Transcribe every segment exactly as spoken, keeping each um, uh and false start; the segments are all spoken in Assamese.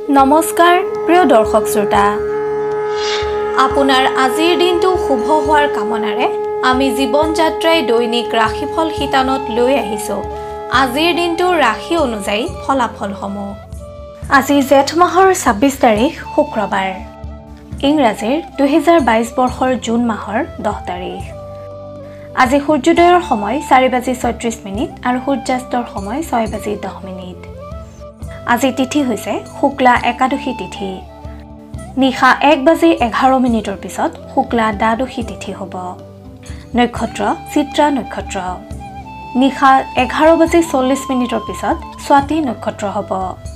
নমস্কাৰ প্ৰিয় দৰ্শক শ্ৰোতা আপোনাৰ আজিৰ দিনটো শুভ হোৱাৰ কামনাৰে আমি জীৱন যাত্ৰাই দৈনিক ৰাশিফল শিতানত লৈ আহিছো আজিৰ দিনটো ৰাশি অনুযায়ী ফলাফলসমূহ আজি জেঠ মাহৰ ছাব্বিছ তাৰিখ শুক্ৰবাৰ ইংৰাজীৰ দুই হাজাৰ বাইছ বৰ্ষৰ জুন মাহৰ দহ তাৰিখ আজি সূৰ্যোদয়ৰ সময় চাৰি বাজি ছয়ত্ৰিছ মিনিট আৰু সূৰ্যাস্তৰ সময় ছয় বাজি দহ মিনিট আজি তিথি হৈছে শুক্লা একাদশী তিথি নিশা এক বাজি এঘাৰ মিনিটৰ পিছত শুক্লা দ্বাদশী তিথি হ'ব নক্ষত্ৰ চিত্ৰা নক্ষত্ৰ নিশা এঘাৰ বাজি চল্লিছ মিনিটৰ পিছত স্বাতি নক্ষত্ৰ হ'ব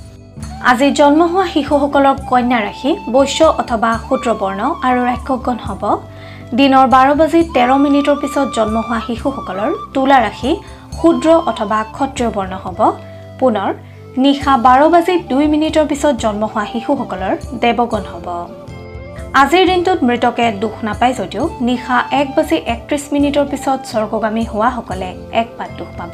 আজি জন্ম হোৱা শিশুসকলৰ কন্যা ৰাশি বৈশ্য অথবা শূদ্ৰবৰ্ণ আৰু ৰাক্ষসগণ হ'ব দিনৰ বাৰ বাজি তেৰ মিনিটৰ পিছত জন্ম হোৱা শিশুসকলৰ তুলা ৰাশি শূদ্ৰ অথবা ক্ষত্ৰিয় বৰ্ণ হ'ব পুনৰ নিশা বাৰ বাজি দুই মিনিটৰ পিছত জন্ম হোৱা শিশুসকলৰ দেৱগণ হ'ব আজিৰ দিনটোত মৃতকে দুখ নাপায় যদিও নিশা এক বাজি একত্ৰিছ মিনিটৰ পিছত স্বৰ্গগামী হোৱাসকলে এক পাত দুখ পাব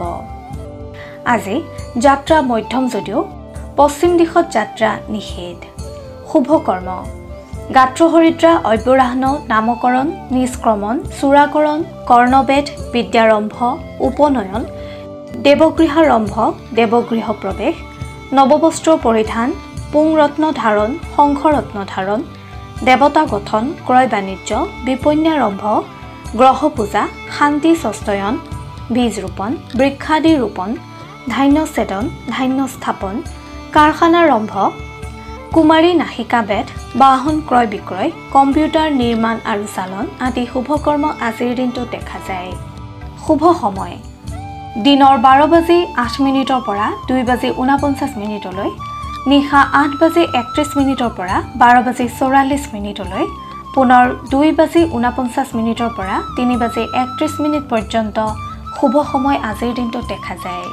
আজি যাত্ৰা মধ্যম যদিও পশ্চিম দিশত যাত্ৰা নিষেধ শুভ কৰ্ম গাত্ৰহৰিদ্ৰা অব্যৰাহ্ন নামকৰণ নিষ্ক্ৰমণ চূড়াকৰণ কৰ্ণবেদ বিদ্যাৰম্ভ উপনয়ন দেৱগৃহাৰম্ভ দেৱগৃহ প্ৰৱেশ নৱবস্ত্ৰ পৰিধান পুংৰত্ন ধাৰণ শংখৰত্ন ধাৰণ দেৱতা গঠন ক্ৰয় বাণিজ্য বিপন্যাৰম্ভ গ্ৰহ পূজা শান্তি সস্তয়ন বীজ ৰোপণ বৃক্ষাদি ৰোপণ ধান্য ছেদন ধান্য স্থাপন কাৰখানাৰম্ভ কুমাৰী নাহিকা বেদ বাহন ক্ৰয় বিক্ৰয় কম্পিউটাৰ নিৰ্মাণ আৰু চালন আদি শুভকৰ্ম আজিৰ দিনটোত দেখা যায় শুভ সময় দিনৰ বাৰ বাজি আঠ মিনিটৰ পৰা দুই বাজি ঊনপঞ্চাছ মিনিটলৈ নিশা আঠ বাজি একত্ৰিছ মিনিটৰ পৰা বাৰ বাজি চৌৰাল্লিছ মিনিটলৈ পুনৰ দুই বাজি ঊনপঞ্চাছ মিনিটৰ পৰা তিনি বাজি একত্ৰিছ মিনিট পৰ্যন্ত শুভ সময় আজিৰ দিনটোত দেখা যায়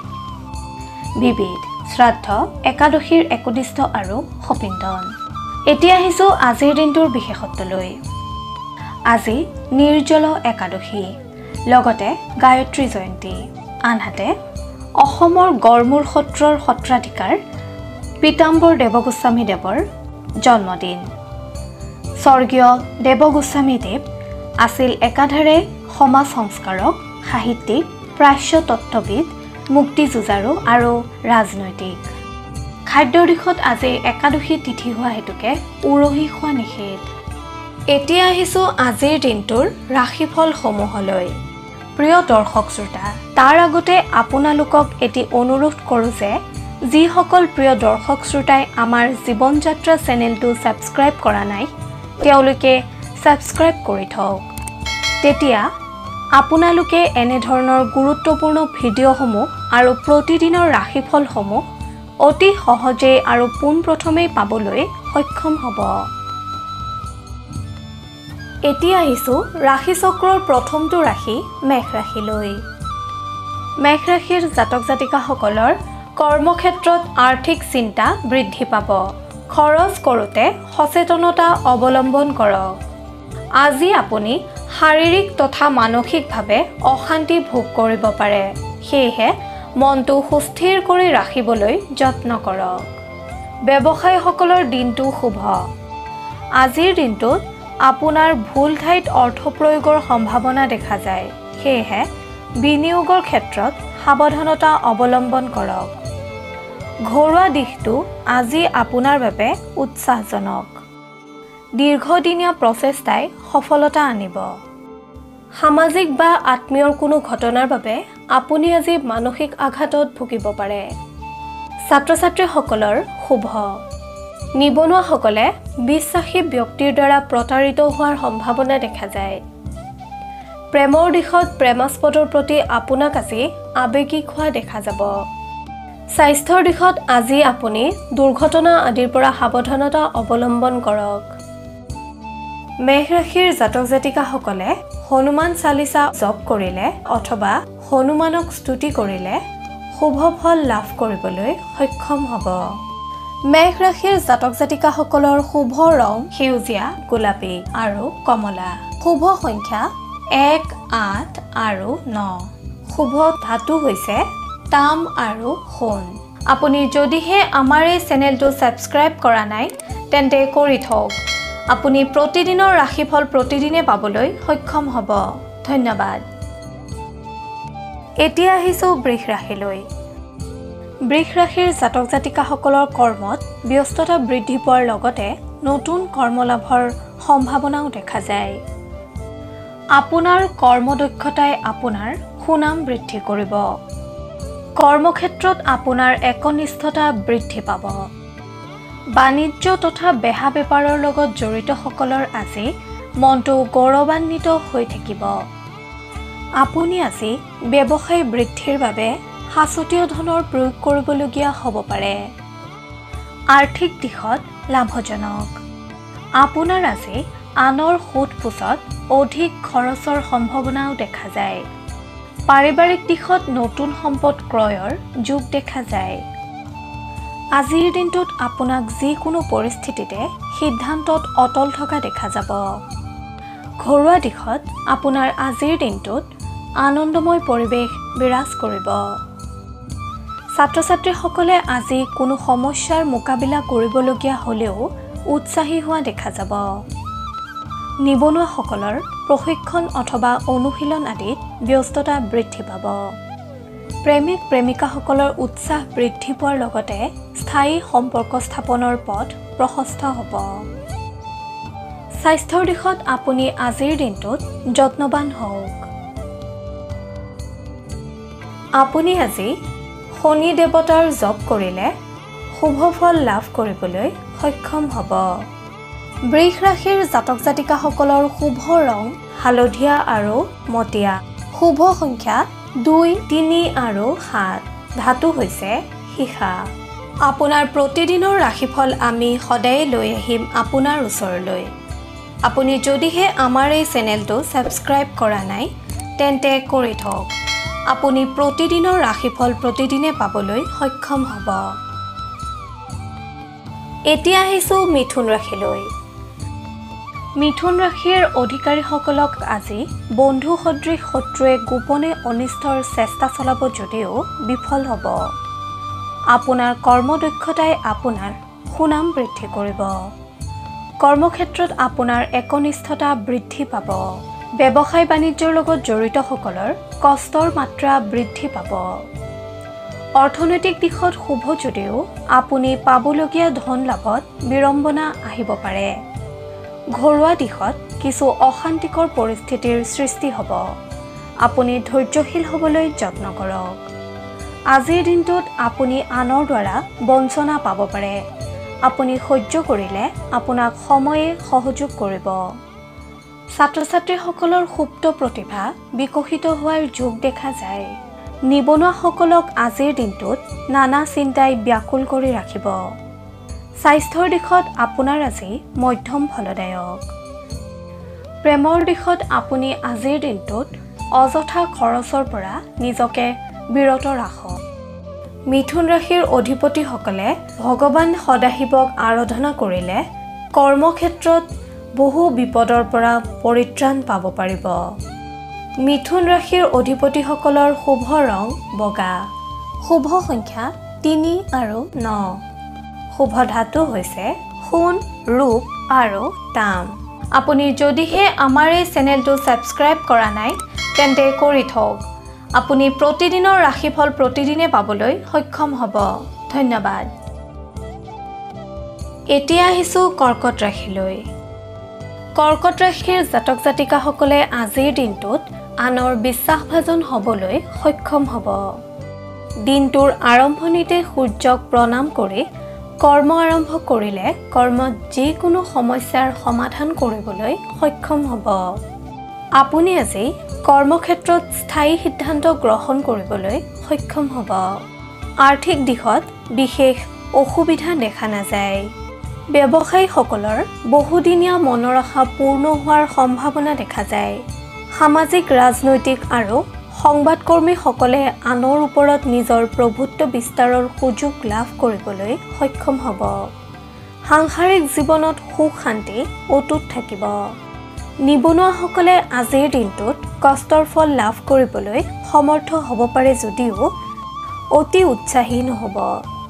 বিবিধ শ্ৰাদ্ধ একাদশীৰ একনিষ্ঠ আৰু সপিণ্ডন এতিয়া আহিছোঁ আজিৰ দিনটোৰ বিশেষত্বলৈ আজি নিৰ্জল একাদশী লগতে গায়ত্ৰী জয়ন্তী আনহাতে অসমৰ গড়মূৰ সত্ৰৰ সত্ৰাধিকাৰ পীতাম্বৰ দেৱগোস্বামী দেৱৰ জন্মদিন স্বৰ্গীয় দেৱগোস্বামী দেৱ আছিল একাধাৰে সমাজ সংস্কাৰক সাহিত্যিক প্ৰাচ্য তত্ত্ববিদ মুক্তিযুঁজাৰু আৰু ৰাজনৈতিক খাদ্যৰ দিশত আজি একাদশী তিথি হোৱা হেতুকে উৰহি খোৱা নিষেধ এতিয়া আহিছোঁ আজিৰ দিনটোৰ ৰাশিফলসমূহলৈ প্ৰিয় দৰ্শক শ্ৰোতা তাৰ আগতে আপোনালোকক এটি অনুৰোধ কৰোঁ যে যিসকল প্ৰিয় দৰ্শক শ্ৰোতাই আমাৰ জীৱন যাত্ৰা চেনেলটো ছাবস্ক্ৰাইব কৰা নাই তেওঁলোকে ছাবস্ক্ৰাইব কৰি থওক তেতিয়া আপোনালোকে এনেধৰণৰ গুৰুত্বপূৰ্ণ ভিডিঅ'সমূহ আৰু প্ৰতিদিনৰ ৰাশিফলসমূহ অতি সহজে আৰু পোনপ্ৰথমেই পাবলৈ সক্ষম হ'ব এতিয়া আহিছোঁ ৰাশিচক্ৰৰ প্ৰথমটো ৰাশি মেষ ৰাশিলৈ মেষ ৰাশিৰ জাতক জাতিকাসকলৰ কৰ্মক্ষেত্ৰত আৰ্থিক চিন্তা বৃদ্ধি পাব খৰচ কৰোঁতে সচেতনতা অৱলম্বন কৰক আজি আপুনি শাৰীৰিক তথা মানসিকভাৱে অশান্তি ভোগ কৰিব পাৰে সেয়েহে মনটো সুস্থিৰ কৰি ৰাখিবলৈ যত্ন কৰক ব্যৱসায়ীসকলৰ দিনটো শুভ আজিৰ দিনটোত আপোনাৰ ভুল ঠাইত অৰ্থ প্ৰয়োগৰ সম্ভাৱনা দেখা যায় সেয়েহে বিনিয়োগৰ ক্ষেত্ৰত সাৱধানতা অৱলম্বন কৰক ঘৰুৱা দিশটো আজি আপোনাৰ বাবে উৎসাহজনক দীৰ্ঘদিনীয়া প্ৰচেষ্টাই সফলতা আনিব সামাজিক বা আত্মীয়ৰ কোনো ঘটনাৰ বাবে আপুনি আজি মানসিক আঘাতত ভুগিব পাৰে ছাত্ৰ ছাত্ৰীসকলৰ শুভ নিবনুৱাসকলে বিশ্বাসী ব্যক্তিৰ দ্বাৰা প্ৰতাৰিত হোৱাৰ সম্ভাৱনা দেখা যায় প্ৰেমৰ দিশত প্ৰেমাস্পদৰ প্ৰতি আপোনাক আজি আৱেগিক হোৱা দেখা যাব স্বাস্থ্যৰ দিশত আজি আপুনি দুৰ্ঘটনা আদিৰ পৰা সাৱধানতা অৱলম্বন কৰক মেষ ৰাশিৰ জাতক জাতিকাসকলে হনুমান চালিচা জপ কৰিলে অথবা হনুমানক স্তুতি কৰিলে শুভ ফল লাভ কৰিবলৈ সক্ষম হ'ব মেষ ৰাশিৰ জাতক জাতিকাসকলৰ শুভ ৰং সেউজীয়া গোলাপী আৰু কমলা শুভ সংখ্যা এক আঠ আৰু ন শুভ ধাতু হৈছে তাম আৰু সোণ আপুনি যদিহে আমাৰ এই চেনেলটো সাবস্ক্ৰাইব কৰা নাই তেন্তে কৰি থওক আপুনি প্ৰতিদিনৰ ৰাশিফল প্ৰতিদিনে পাবলৈ সক্ষম হ'ব ধন্যবাদ এতিয়া আহিছো বৃষ ৰাশিলৈ বৃষ ৰাশিৰ জাতক জাতিকাসকলৰ কৰ্মত ব্যস্ততা বৃদ্ধি পোৱাৰ লগতে নতুন কৰ্মলাভৰ সম্ভাৱনাও দেখা যায় আপোনাৰ কৰ্মদক্ষতাই আপোনাৰ সুনাম বৃদ্ধি কৰিব কৰ্মক্ষেত্ৰত আপোনাৰ একনিষ্ঠতা বৃদ্ধি পাব বাণিজ্য তথা বেহা বেপাৰৰ লগত জড়িত সকলৰ আজি মনটো গৌৰৱান্বিত হৈ থাকিব আপুনি আজি ব্যৱসায় বৃদ্ধিৰ বাবে হাসুতীয় ধনৰ প্ৰয়োগ কৰিবলগীয়া হ'ব পাৰে আৰ্থিক দিশত লাভজনক আপোনাৰ আজি আনৰ সুদ পুছত অধিক খৰচৰ সম্ভাৱনাও দেখা যায় পাৰিবাৰিক দিশত নতুন সম্পদ ক্ৰয়ৰ যোগ দেখা যায় আজিৰ দিনটোত আপোনাক যিকোনো পৰিস্থিতিতে সিদ্ধান্তত অটল থকা দেখা যাব ঘৰুৱা দিশত আপোনাৰ আজিৰ দিনটোত আনন্দময় পৰিৱেশ বিৰাজ কৰিব ছাত্ৰ ছাত্ৰীসকলে আজি কোনো সমস্যাৰ মোকাবিলা কৰিবলগীয়া হ'লেও উৎসাহী হোৱা দেখা যাব নিবনুৱাসকলৰ প্ৰশিক্ষণ অথবা অনুশীলন আদিত ব্যস্ততা বৃদ্ধি পাব প্ৰেমিক প্ৰেমিকাসকলৰ উৎসাহ বৃদ্ধি পোৱাৰ লগতে স্থায়ী সম্পৰ্ক স্থাপনৰ পথ প্ৰশস্ত হ'ব স্বাস্থ্যৰ দিশত আপুনি আজিৰ দিনটোত যত্নবান হওক আপুনি আজি শনি দেৱতাৰ জপ কৰিলে শুভ ফল লাভ কৰিবলৈ সক্ষম হ'ব বৃষ ৰাশিৰ জাতক জাতিকাসকলৰ শুভ ৰং হালধীয়া আৰু মটিয়া শুভ সংখ্যা দুই তিনি আৰু সাত ধাতু হৈছে সীসা আপোনাৰ প্ৰতিদিনৰ ৰাশিফল আমি সদায় লৈ আহিম আপোনাৰ ওচৰলৈ আপুনি যদিহে আমাৰ এই চেনেলটো সাবস্ক্ৰাইব কৰা নাই তেন্তে কৰি থওক আপুনি প্ৰতিদিনৰ ৰাশিফল প্ৰতিদিনে পাবলৈ সক্ষম হ'ব এতিয়া আহিছো মিথুন ৰাশিলৈ মিথুন ৰাশিৰ অধিকাৰীসকলক আজি বন্ধু সদৃশ শত্ৰুৱে গোপনে অনিষ্টৰ চেষ্টা চলাব যদিও বিফল হ'ব আপোনাৰ কৰ্মদক্ষতাই আপোনাৰ সুনাম বৃদ্ধি কৰিব কৰ্মক্ষেত্ৰত আপোনাৰ একনিষ্ঠতা বৃদ্ধি পাব ব্যৱসায় বাণিজ্যৰ লগত জড়িত সকলৰ কষ্টৰ মাত্ৰা বৃদ্ধি পাব অৰ্থনৈতিক দিশত শুভ যদিও আপুনি পাবলগীয়া ধন লাভত বিৰম্বনা আহিব পাৰে ঘৰুৱা দিশত কিছু অশান্তিকৰ পৰিস্থিতিৰ সৃষ্টি হ'ব আপুনি ধৈৰ্যশীল হ'বলৈ যত্ন কৰক আজিৰ দিনটোত আপুনি আনৰ দ্বাৰা বঞ্চনা পাব পাৰে আপুনি সহ্য কৰিলে আপোনাক সময়ে সহযোগ কৰিব ছাত্ৰ ছাত্ৰীসকলৰ সুপ্ত প্ৰতিভা বিকশিত হোৱাৰ যোগ দেখা যায় নিবনুৱাসকলক আজিৰ দিনটোত নানা চিন্তাই ব্যাকুল কৰি ৰাখিব স্বাস্থ্যৰ দিশত আপোনাৰ আজি মধ্যম ফলদায়ক প্ৰেমৰ দিশত আপুনি আজিৰ দিনটোত অযথা খৰচৰ পৰা নিজকে বিৰত ৰাখক মিথুন ৰাশিৰ অধিপতিসকলে ভগৱান সদাশিৱক আৰাধনা কৰিলে কৰ্মক্ষেত্ৰত বহু বিপদৰ পৰা পৰিত্ৰাণ পাব পাৰিব মিথুন ৰাশিৰ অধিপতিসকলৰ শুভ ৰং বগা শুভ সংখ্যা তিনি আৰু ন শুভ ধাতু হৈছে সোণ ৰূপ আৰু তাম আপুনি যদিহে আমাৰ এই চেনেলটো সাবস্ক্ৰাইব কৰা নাই তেন্তে কৰি থওক আপুনি প্ৰতিদিনৰ ৰাশিফল প্ৰতিদিনে পাবলৈ সক্ষম হ'ব ধন্যবাদ এতিয়া আহিছো কৰ্কট ৰাশিলৈ কৰ্কট ৰাশিৰ জাতক জাতিকাসকলে আজিৰ দিনটোত আনৰ বিশ্বাসভাজন হ'বলৈ সক্ষম হ'ব দিনটোৰ আৰম্ভণিতে সূৰ্যক প্ৰণাম কৰি কৰ্ম আৰম্ভ কৰিলে কৰ্মত যিকোনো সমস্যাৰ সমাধান কৰিবলৈ সক্ষম হ'ব আপুনি আজি কৰ্মক্ষেত্ৰত স্থায়ী সিদ্ধান্ত গ্ৰহণ কৰিবলৈ সক্ষম হ'ব আৰ্থিক দিশত বিশেষ অসুবিধা দেখা নাযায় ব্যৱসায়ীসকলৰ বহুদিনীয়া মনৰ আশা পূৰ্ণ হোৱাৰ সম্ভাৱনা দেখা যায় সামাজিক ৰাজনৈতিক আৰু সংবাদকৰ্মীসকলে আনৰ ওপৰত নিজৰ প্ৰভুত্ব বিস্তাৰৰ সুযোগ লাভ কৰিবলৈ সক্ষম হ'ব সাংসাৰিক জীৱনত সুখ শান্তি অটুট থাকিব নিবনুৱাসকলে আজিৰ দিনটোত কষ্টৰ ফল লাভ কৰিবলৈ সমৰ্থ হ'ব পাৰে যদিও অতি উৎসাহী নহ'ব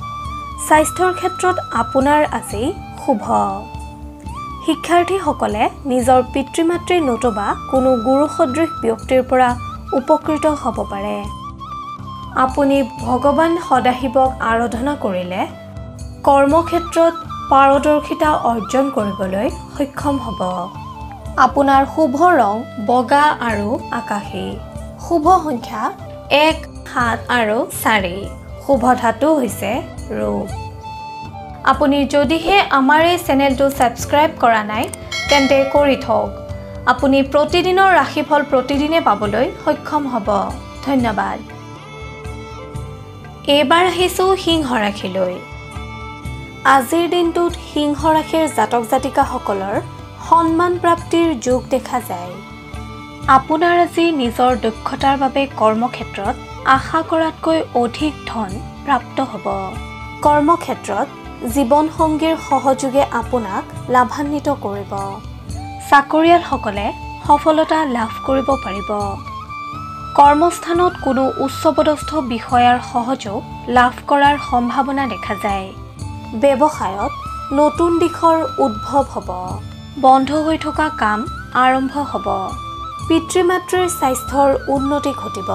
স্বাস্থ্যৰ ক্ষেত্ৰত আপোনাৰ আজি শুভ। শিক্ষাৰ্থীসকলে নিজৰ পিতৃ-মাতৃ নতুবা কোনো গুৰু সদৃশ ব্যক্তিৰ পৰা উপকৃত হ'ব পাৰে। আপুনি ভগৱান সদাশিৱক আৰাধনা কৰিলে কৰ্মক্ষেত্ৰত পাৰদৰ্শিতা অৰ্জন কৰিবলৈ সক্ষম হ'ব। আপোনাৰ শুভ ৰং বগা আৰু আকাশী। শুভ সংখ্যা এক, সাত আৰু চাৰি। শুভ ধাতু হৈছে ৰূপ। আপুনি যদিহে আমাৰ এই চেনেলটো ছাবস্ক্ৰাইব কৰা নাই তেন্তে কৰি থওক। আপুনি প্ৰতিদিনৰ ৰাশিফল প্ৰতিদিনে পাবলৈ সক্ষম হ'ব। ধন্যবাদ। এইবাৰ আহিছোঁ সিংহ ৰাশিলৈ। আজিৰ দিনটোত সিংহ ৰাশিৰ জাতক জাতিকাসকলৰ সন্মান প্ৰাপ্তিৰ যোগ দেখা যায়। আপোনাৰ আজি নিজৰ দক্ষতাৰ বাবে কৰ্মক্ষেত্ৰত আশা কৰাতকৈ অধিক ধন প্ৰাপ্ত হ'ব। কৰ্মক্ষেত্ৰত জীৱনসংগীৰ সহযোগে আপোনাক লাভান্বিত কৰিব। চাকৰিয়ালসকলে সফলতা লাভ কৰিব পাৰিব। কৰ্মস্থানত কোনো উচ্চপদস্থ বিষয়াৰ সহযোগ লাভ কৰাৰ সম্ভাৱনা দেখা যায়। ব্যৱসায়ত নতুন দিশৰ উদ্ভৱ হ'ব। বন্ধ হৈ থকা কাম আৰম্ভ হ'ব। পিতৃ-মাতৃৰ স্বাস্থ্যৰ উন্নতি ঘটিব।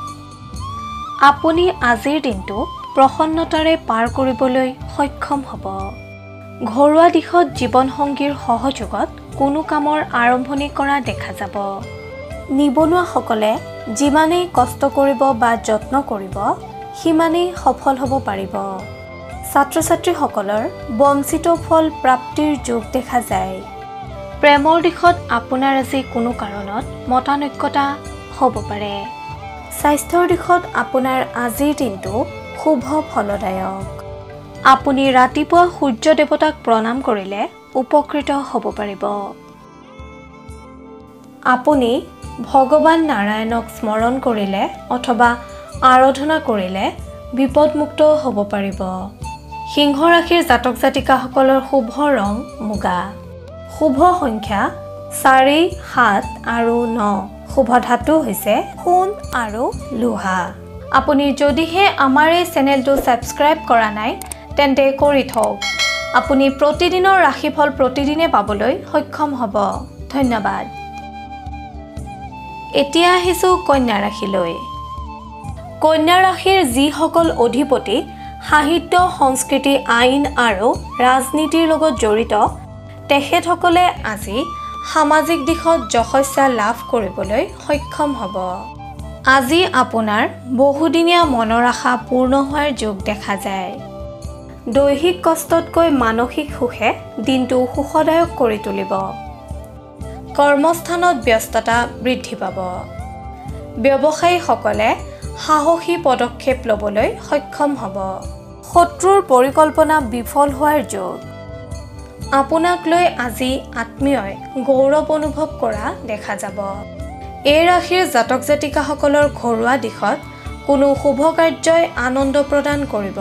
আপুনি আজিৰ দিনটো প্ৰসন্নতাৰে পাৰ কৰিবলৈ সক্ষম হ'ব। ঘৰুৱা দিশত জীৱনসংগীৰ সহযোগত কোনো কামৰ আৰম্ভণি কৰা দেখা যাব। নিবনুৱাসকলে যিমানেই কষ্ট কৰিব বা যত্ন কৰিব সিমানেই সফল হ'ব পাৰিব। ছাত্ৰ-ছাত্ৰীসকলৰ বঞ্চিত ফল প্ৰাপ্তিৰ যোগ দেখা যায়। প্ৰেমৰ দিশত আপোনাৰ আজি কোনো কাৰণত মতানৈক্যতা হ'ব পাৰে। স্বাস্থ্যৰ দিশত আপোনাৰ আজিৰ দিনটো শুভ ফলদায়ক। আপুনি ৰাতিপুৱা সূৰ্য দেৱতাক প্ৰণাম কৰিলে উপকৃত হ'ব পাৰিব। আপুনি ভগৱান নাৰায়ণক স্মৰণ কৰিলে অথবা আৰাধনা কৰিলে বিপদমুক্ত হ'ব পাৰিব। সিংহ ৰাশিৰ জাতক জাতিকাসকলৰ শুভ ৰং মুগা। শুভ সংখ্যা চাৰি, সাত আৰু ন। শুভ ধাতু হৈছে সোণ আৰু লোহা। আপুনি যদিহে আমাৰ এই চেনেলটো ছাবস্ক্ৰাইব কৰা নাই তেন্তে কৰি থওক। আপুনি প্ৰতিদিনৰ ৰাশিফল প্ৰতিদিনে পাবলৈ সক্ষম হ'ব। ধন্যবাদ। এতিয়া আহিছোঁ কন্যা ৰাশিলৈ। কন্যা ৰাশিৰ যিসকল অধিপতি সাহিত্য, সংস্কৃতি, আইন আৰু ৰাজনীতিৰ লগত জড়িত তেখেতসকলে আজি সামাজিক দিশত যশস্যা লাভ কৰিবলৈ সক্ষম হ'ব। আজি আপোনাৰ বহুদিনীয়া মনৰ আশা পূৰ্ণ হোৱাৰ যোগ দেখা যায়। দৈহিক কষ্টতকৈ মানসিক সুখে দিনটো সুখদায়ক কৰি তুলিব। কৰ্মস্থানত ব্যস্ততা বৃদ্ধি পাব। ব্যৱসায়ীসকলে সাহসী পদক্ষেপ ল'বলৈ সক্ষম হ'ব। শত্ৰুৰ পৰিকল্পনা বিফল হোৱাৰ যোগ। আপোনাক লৈ আজি আত্মীয়ই গৌৰৱ অনুভৱ কৰা দেখা যাব। এই ৰাশিৰ জাতক জাতিকাসকলৰ ঘৰুৱা দিশত কোনো শুভ কাৰ্যই আনন্দ প্ৰদান কৰিব।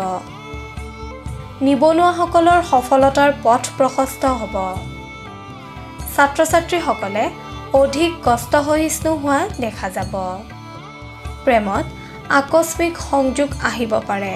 নিবনুৱাসকলৰ সফলতাৰ পথ প্ৰশস্ত হ'ব। ছাত্ৰ-ছাত্ৰীসকলে অধিক কষ্টসহিষ্ণু হোৱা দেখা যাব। প্ৰেমত আকস্মিক সংযোগ আহিব পাৰে।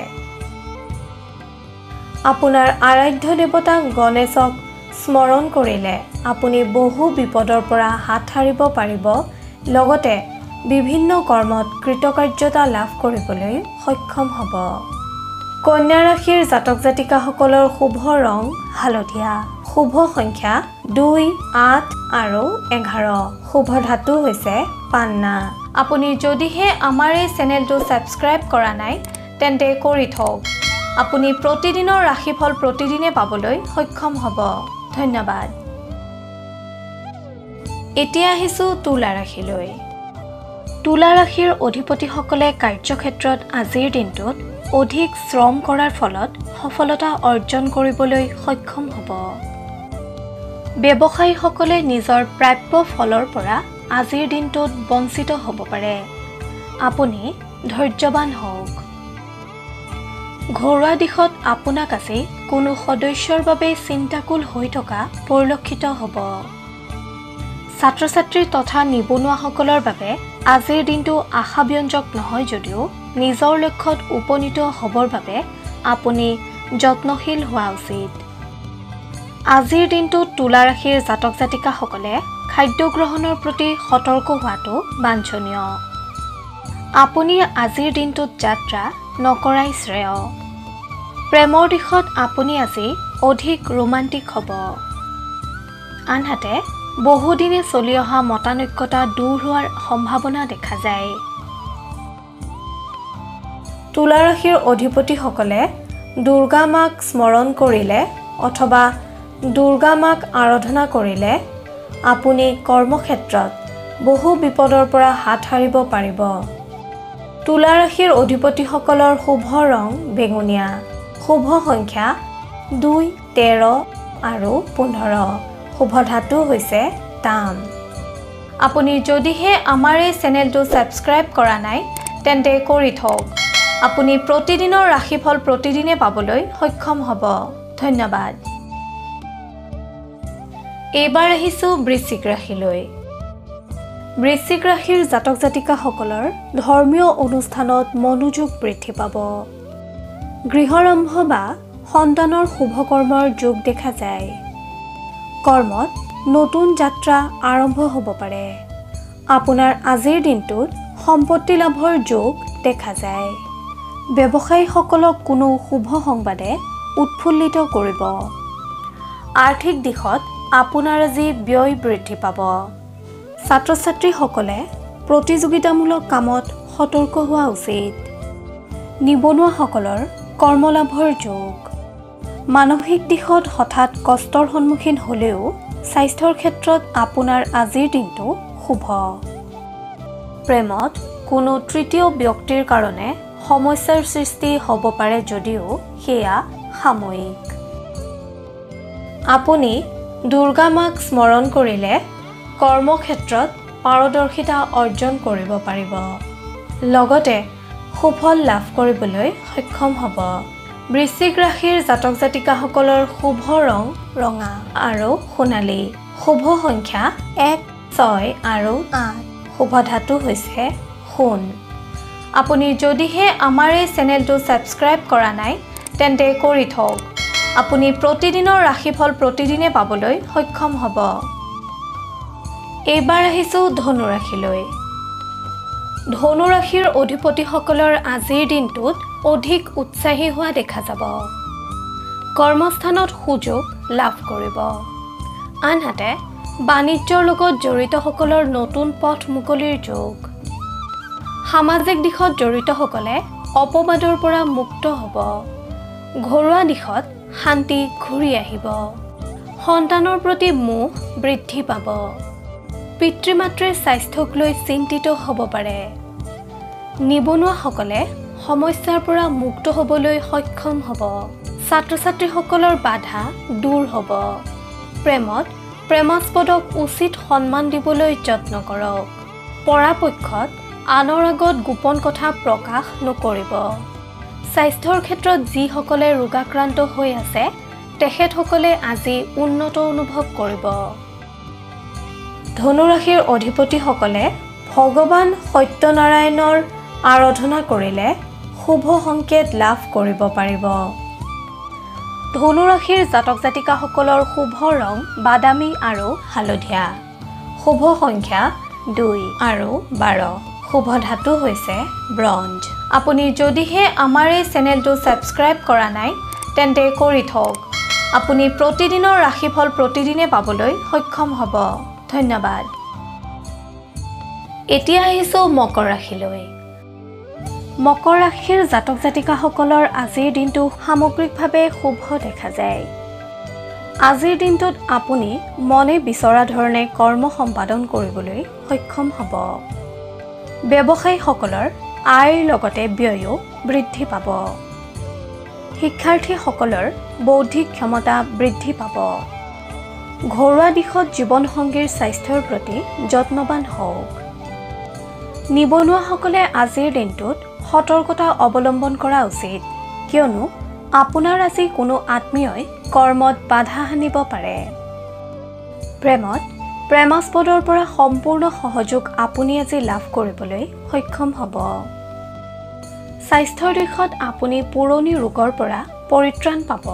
আপোনাৰ আৰাধ্য দেৱতা গণেশক স্মৰণ কৰিলে আপুনি বহু বিপদৰ পৰা হাত সাৰিব পাৰিব। লগতে বিভিন্ন কৰ্মত কৃতকাৰ্যতা লাভ কৰিবলৈ সক্ষম হ'ব। কন্যা ৰাশিৰ জাতক জাতিকাসকলৰ শুভ ৰং হালধীয়া। শুভ সংখ্যা দুই, আঠ আৰু এঘাৰ। শুভ ধাতু হৈছে পান্না। আপুনি যদিহে আমাৰ এই চেনেলটো ছাবস্ক্ৰাইব কৰা নাই তেন্তে কৰি থওক। আপুনি প্ৰতিদিনৰ ৰাশিফল প্ৰতিদিনে পাবলৈ সক্ষম হ'ব। ধন্যবাদ। এতিয়া আহিছোঁ তুলা ৰাশিলৈ। তুলা ৰাশিৰ অধিপতিসকলে কাৰ্যক্ষেত্ৰত আজিৰ দিনটোত অধিক শ্ৰম কৰাৰ ফলত সফলতা অৰ্জন কৰিবলৈ সক্ষম হ'ব। ব্যৱসায়ীসকলে নিজৰ প্ৰাপ্য ফলৰ পৰা আজিৰ দিনটোত বঞ্চিত হ'ব পাৰে। আপুনি ধৈৰ্যৱান হওক। ঘৰুৱা দিশত আপোনাক আজি কোনো সদস্যৰ বাবে চিন্তাকুল হৈ থকা পৰিলক্ষিত হ'ব। ছাত্ৰ-ছাত্ৰী তথা নিবনুৱাসকলৰ বাবে আজিৰ দিনটো আশাব্যঞ্জক নহয় যদিও নিজৰ লক্ষ্যত উপনীত হ'বৰ বাবে আপুনি যত্নশীল হোৱা উচিত। আজিৰ দিনটোত তুলা ৰাশিৰ জাতক জাতিকাসকলে খাদ্য গ্ৰহণৰ প্ৰতি সতৰ্ক হোৱাটো বাঞ্ছনীয়। আপুনি আজিৰ দিনটোত যাত্ৰা নকৰাই শ্ৰেয়। প্ৰেমৰ দিশত আপুনি আজি অধিক ৰোমান্টিক হ'ব। আনহাতে বহুদিনে চলি অহা মতানৈক্যতা দূৰ হোৱাৰ সম্ভাৱনা দেখা যায়। তুলা ৰাশিৰ অধিপতিসকলে দুৰ্গা মাক স্মৰণ কৰিলে অথবা দুৰ্গা মাক আৰাধনা কৰিলে আপুনি কৰ্মক্ষেত্ৰত বহু বিপদৰ পৰা হাত সাৰিব পাৰিব। তুলা ৰাশিৰ অধিপতিসকলৰ শুভ ৰং বেঙুনীয়া। শুভ সংখ্যা দুই, তেৰ আৰু পোন্ধৰ। শুভ ধাতু হৈছে তাম। আপুনি যদিহে আমাৰ এই চেনেলটো ছাবস্ক্ৰাইব কৰা নাই তেন্তে কৰি থওক। আপুনি প্ৰতিদিনৰ ৰাশিফল প্ৰতিদিনে পাবলৈ সক্ষম হ'ব। ধন্যবাদ। এইবাৰ আহিছোঁ বৃশ্চিক ৰাশিলৈ। বৃশ্চিক ৰাশিৰ জাতক জাতিকাসকলৰ ধৰ্মীয় অনুষ্ঠানত মনোযোগ বৃদ্ধি পাব। গৃহাৰম্ভ বা সন্তানৰ শুভকৰ্মৰ যোগ দেখা যায়। কৰ্মত নতুন যাত্ৰা আৰম্ভ হ'ব পাৰে। আপোনাৰ আজিৰ দিনটোত সম্পত্তি লাভৰ যোগ দেখা যায়। ব্যৱসায়ীসকলক কোনো শুভ সংবাদে উৎফুল্লিত কৰিব। আৰ্থিক দিশত আপোনাৰ আজি ব্যয় বৃদ্ধি পাব। ছাত্ৰ ছাত্ৰীসকলে প্ৰতিযোগিতামূলক কামত সতৰ্ক হোৱা উচিত। নিবনুৱাসকলৰ কৰ্মলাভৰ যোগ। মানসিক দিশত হঠাৎ কষ্টৰ সন্মুখীন হ'লেও স্বাস্থ্যৰ ক্ষেত্ৰত আপোনাৰ আজিৰ দিনটো শুভ। প্ৰেমত কোনো তৃতীয় ব্যক্তিৰ কাৰণে সমস্যাৰ সৃষ্টি হ'ব পাৰে যদিও সেয়া সাময়িক। আপুনি দুৰ্গা মাক স্মৰণ কৰিলে কৰ্মক্ষেত্ৰত পাৰদৰ্শিতা অৰ্জন কৰিব পাৰিব। লগতে সুফল লাভ কৰিবলৈ সক্ষম হ'ব। বৃশ্চিক ৰাশিৰ জাতক জাতিকাসকলৰ শুভ ৰং ৰঙা আৰু সোণালী। শুভ সংখ্যা এক, ছয় আৰু আঠ। শুভ ধাতু হৈছে সোণ। আপুনি যদিহে আমাৰ এই চেনেলটো ছাবস্ক্ৰাইব কৰা নাই তেন্তে কৰি থওক। আপুনি প্ৰতিদিনৰ ৰাশিফল প্ৰতিদিনে পাবলৈ সক্ষম হ'ব। এইবাৰ আহিছোঁ ধনু ৰাশিলৈ। ধনু ৰাশিৰ অধিপতিসকলৰ আজিৰ দিনটোত অধিক উৎসাহী হোৱা দেখা যাব। কৰ্মস্থানত সুযোগ লাভ কৰিব। আনহাতে বাণিজ্যৰ লগত জড়িতসকলৰ নতুন পথ মুকলিৰ যোগ। সামাজিক দিশত জড়িতসকলে অপবাদৰ পৰা মুক্ত হ'ব। ঘৰুৱা দিশত শান্তি ঘূৰি আহিব। সন্তানৰ প্ৰতি মোহ বৃদ্ধি পাব। পিতৃ মাতৃৰ স্বাস্থ্যক লৈ চিন্তিত হ'ব পাৰে। নিবনুৱাসকলে সমস্যাৰ পৰা মুক্ত হ'বলৈ সক্ষম হ'ব। ছাত্ৰ ছাত্ৰীসকলৰ বাধা দূৰ হ'ব। প্ৰেমত প্ৰেমাস্পদক উচিত সন্মান দিবলৈ যত্ন কৰক। পৰাপক্ষত আনৰ আগত গোপন কথা প্ৰকাশ নকৰিব। স্বাস্থ্যৰ ক্ষেত্ৰত যিসকলে ৰোগাক্ৰান্ত হৈ আছে তেখেতসকলে আজি উন্নত অনুভৱ কৰিব। ধনু ৰাশিৰ অধিপতিসকলে ভগৱান সত্যনাৰায়ণৰ আৰাধনা কৰিলে শুভ সংকেত লাভ কৰিব পাৰিব। ধনু ৰাশিৰ জাতক জাতিকাসকলৰ শুভ ৰং বাদামী আৰু হালধীয়া। শুভ সংখ্যা দুই আৰু বাৰ। শুভ ধাতু হৈছে ব্ৰঞ্জ। আপুনি যদিহে আমাৰ এই চেনেলটো ছাবস্ক্ৰাইব কৰা নাই তেন্তে কৰি থওক। আপুনি প্ৰতিদিনৰ ৰাশিফল প্ৰতিদিনে পাবলৈ সক্ষম হ'ব। ধন্যবাদ। এতিয়া আহিছোঁ মকৰ ৰাশিলৈ। মকৰ ৰাশিৰ জাতক জাতিকাসকলৰ আজিৰ দিনটো সামগ্ৰিকভাৱে শুভ দেখা যায়। আজিৰ দিনটোত আপুনি মনে বিচৰা ধৰণে কৰ্ম সম্পাদন কৰিবলৈ সক্ষম হ'ব। ব্যৱসায়ীসকলৰ আয়ৰ লগতে ব্যয়ো বৃদ্ধি পাব। শিক্ষাৰ্থীসকলৰ বৌদ্ধিক ক্ষমতা বৃদ্ধি পাব। ঘৰুৱা দিশত জীৱনসংগীৰ স্বাস্থ্যৰ প্ৰতি যত্নৱান হওক। নিবনুৱাসকলে আজিৰ দিনটোত সতৰ্কতা অৱলম্বন কৰা উচিত, কিয়নো আপোনাৰ আজি কোনো আত্মীয়ই কৰ্মত বাধা আনিব পাৰে। প্ৰেমত প্ৰেমাস্পদৰ পৰা সম্পূৰ্ণ সহযোগ আপুনি আজি লাভ কৰিবলৈ সক্ষম হ'ব। স্বাস্থ্যৰ দিশত আপুনি পুৰণি ৰোগৰ পৰা পৰিত্ৰাণ পাব।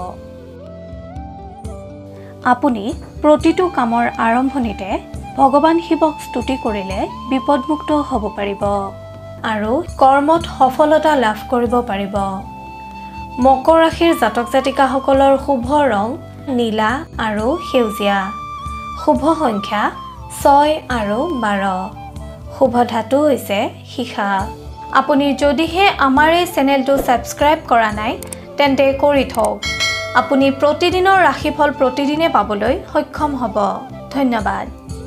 আপুনি প্ৰতিটো কামৰ আৰম্ভণিতে ভগৱান শিৱক স্তুতি কৰিলে বিপদমুক্ত হ'ব পাৰিব আৰু কৰ্মত সফলতা লাভ কৰিব পাৰিব। মকৰ ৰাশিৰ জাতক জাতিকাসকলৰ শুভ ৰং নীলা আৰু সেউজীয়া। শুভ সংখ্যা ছয় আৰু বাৰ। শুভ ধাতু হৈছে সীসা। আপুনি যদিহে আমাৰ এই চেনেলটো ছাবস্ক্ৰাইব কৰা নাই তেন্তে কৰি থওক। আপুনি প্ৰতিদিনৰ ৰাশিফল প্ৰতিদিনে পাবলৈ সক্ষম হ'ব। ধন্যবাদ।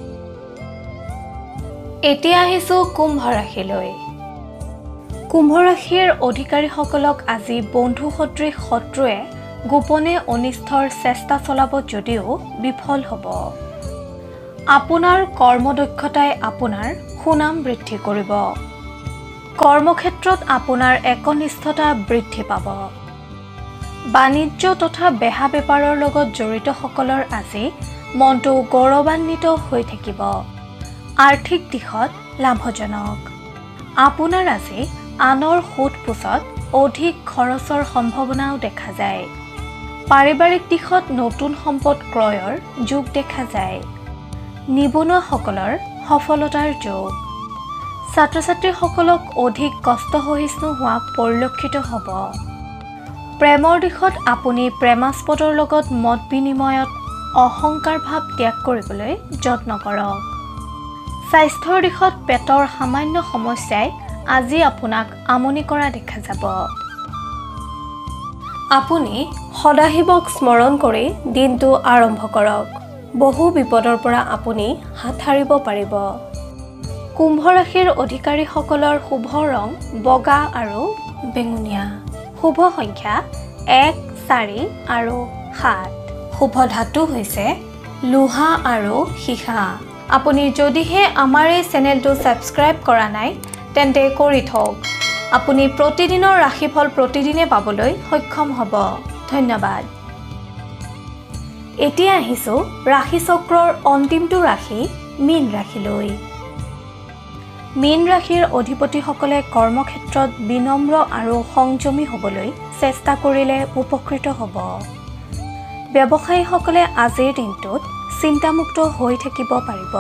এতিয়া আহিছোঁ কুম্ভ ৰাশিলৈ। কুম্ভ ৰাশিৰ অধিকাৰীসকলক আজি বন্ধু সদৃশ শত্ৰুৱে গোপনে অনিষ্টৰ চেষ্টা চলাব যদিও বিফল হ'ব। আপোনাৰ কৰ্মদক্ষতাই আপোনাৰ সুনাম বৃদ্ধি কৰিব। কৰ্মক্ষেত্ৰত আপোনাৰ একনিষ্ঠতা বৃদ্ধি পাব। বাণিজ্য তথা বেহা বেপাৰৰ লগত জড়িতসকলৰ আজি মনটো গৌৰৱান্বিত হৈ থাকিব। আৰ্থিক দিশত লাভজনক। আপোনাৰ আজি আনৰ সোধ পোছত অধিক খৰচৰ সম্ভাৱনাও দেখা যায়। পাৰিবাৰিক দিশত নতুন সম্পদ ক্ৰয়ৰ যোগ দেখা যায়। নিবনুৱাসকলৰ সফলতাৰ যোগ। ছাত্ৰ ছাত্ৰীসকলক অধিক কষ্ট সহিষ্ণু হোৱা পৰিলক্ষিত হ'ব। প্ৰেমৰ দিশত আপুনি প্ৰেমাস্পদৰ লগত মত বিনিময়ত অহংকাৰ ভাৱ ত্যাগ কৰিবলৈ যত্ন কৰক। স্বাস্থ্যৰ দিশত পেটৰ সামান্য সমস্যাই আজি আপোনাক আমনি কৰা দেখা যাব। আপুনি সদাশিৱক স্মৰণ কৰি দিনটো আৰম্ভ কৰক। বহু বিপদৰ পৰা আপুনি হাত সাৰিব পাৰিব। কুম্ভ ৰাশিৰ অধিকাৰীসকলৰ শুভ ৰং বগা আৰু বেঙুনীয়া। শুভ সংখ্যা এক চাৰি আৰু সাত। শুভ ধাতু হৈছে লোহা আৰু সীসা। আপুনি যদিহে আমাৰ এই চেনেলটো ছাবস্ক্ৰাইব কৰা নাই তেন্তে কৰি থওক। আপুনি প্ৰতিদিনৰ ৰাশিফল প্ৰতিদিনে পাবলৈ সক্ষম হ'ব। ধন্যবাদ। এতিয়া আহিছোঁ ৰাশিচক্ৰৰ অন্তিমটো ৰাশি মীন ৰাশিলৈ। মীন ৰাশিৰ অধিপতিসকলে কৰ্মক্ষেত্ৰত বিনম্ৰ আৰু সংযমী হ'বলৈ চেষ্টা কৰিলে উপকৃত হ'ব। ব্যৱসায়ীসকলে আজিৰ দিনটোত চিন্তামুক্ত হৈ থাকিব পাৰিব।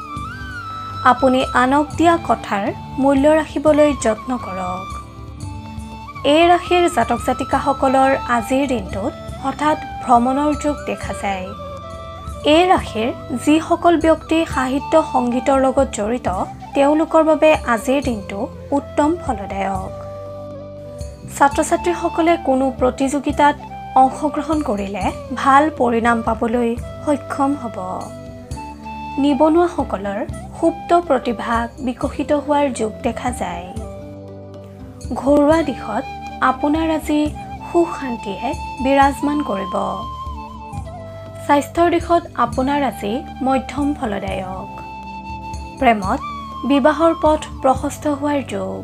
আপুনি আনক দিয়া কথাৰ মূল্য ৰাখিবলৈ যত্ন কৰক। এই ৰাশিৰ জাতক জাতিকাসকলৰ আজিৰ দিনটোত হঠাৎ ভ্ৰমণৰ যোগ দেখা যায়। এই ৰাশিৰ যিসকল ব্যক্তি সাহিত্য সংগীতৰ লগত জড়িত তেওঁলোকৰ বাবে আজিৰ দিনটো উত্তম ফলদায়ক। ছাত্ৰ ছাত্ৰীসকলে কোনো প্ৰতিযোগিতাত অংশগ্ৰহণ কৰিলে ভাল পৰিণাম পাবলৈ সক্ষম হ'ব। নিবনুৱাসকলৰ সুপ্ত প্ৰতিভা বিকশিত হোৱাৰ যোগ দেখা যায়। ঘৰুৱা দিশত আপোনাৰ আজি সুখ শান্তিয়ে বিৰাজমান কৰিব। স্বাস্থ্যৰ দিশত আপোনাৰ আজি মধ্যম ফলদায়ক। প্ৰেমত বিবাহৰ পথ প্ৰশস্ত হোৱাৰ যোগ।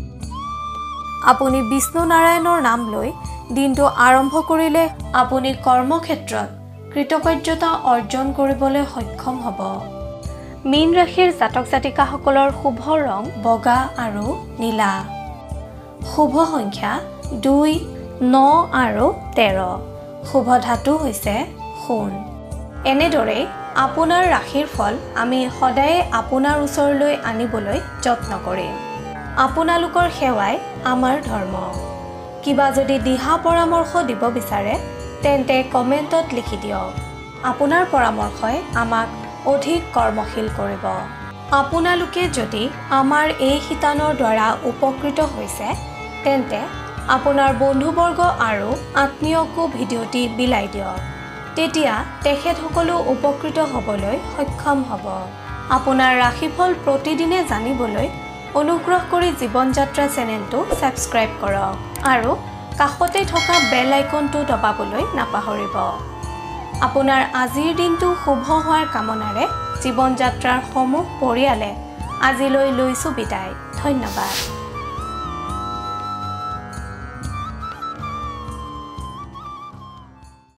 আপুনি বিষ্ণু নাৰায়ণৰ নাম লৈ দিনটো আৰম্ভ কৰিলে আপুনি কৰ্মক্ষেত্ৰত কৃতকাৰ্যতা অৰ্জন কৰিবলৈ সক্ষম হ'ব। মীন ৰাশিৰ জাতক জাতিকাসকলৰ শুভ ৰং বগা আৰু নীলা। শুভ সংখ্যা দুই ন আৰু তেৰ। শুভ ধাতু হৈছে সোণ। এনেদৰেই আপোনাৰ ৰাশিৰ ফল আমি সদায়ে আপোনাৰ ওচৰলৈ আনিবলৈ যত্ন কৰিম। আপোনালোকৰ সেৱাই আমাৰ ধৰ্ম। কিবা যদি দিহা পৰামৰ্শ দিব বিচাৰে তেন্তে কমেণ্টত লিখি দিয়ক। আপোনাৰ পৰামৰ্শই আমাক অধিক কৰ্মশীল কৰিব। আপোনালোকে যদি আমাৰ এই শিতানৰ দ্বাৰা উপকৃত হৈছে তেন্তে আপোনাৰ বন্ধুবৰ্গ আৰু আত্মীয়কো ভিডিঅ'টি বিলাই দিয়ক। তেতিয়া তেখেতসকলো উপকৃত হ'বলৈ সক্ষম হ'ব। আপোনাৰ ৰাশিফল প্ৰতিদিনে জানিবলৈ অনুগ্ৰহ কৰি জীৱন যাত্ৰা চেনেলটো ছাবস্ক্ৰাইব কৰক আৰু কাষতে থকা বেল আইকনটো দবাবলৈ নাপাহৰিব। আপোনাৰ আজিৰ দিনটো শুভ হোৱাৰ কামনাৰে জীৱন যাত্ৰাৰ সমূহ পৰিয়ালে আজিলৈ লৈছোঁ বিদায়। ধন্যবাদ।